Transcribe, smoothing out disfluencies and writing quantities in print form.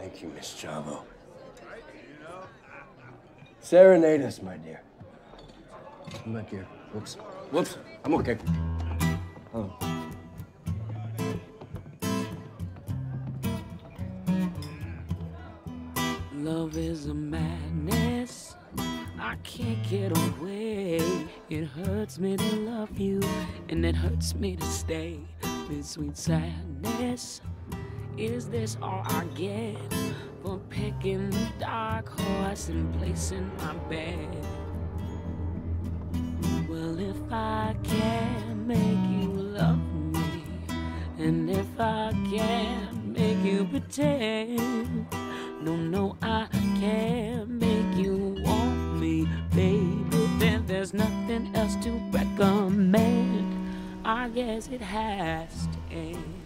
Thank you, Miss Chavo. Serenade us, my dear. Come back here. Whoops. Whoops. I'm okay. Oh. Love is a madness. I can't get away. It hurts me to love you, and it hurts me to stay. This sweet sadness, is this all I get for picking the dark horse and placing my bed? Well, if I can make you love me, and if I can make you pretend, no, I can't make you want me, baby, then there's nothing else to recommend. I guess it has to end.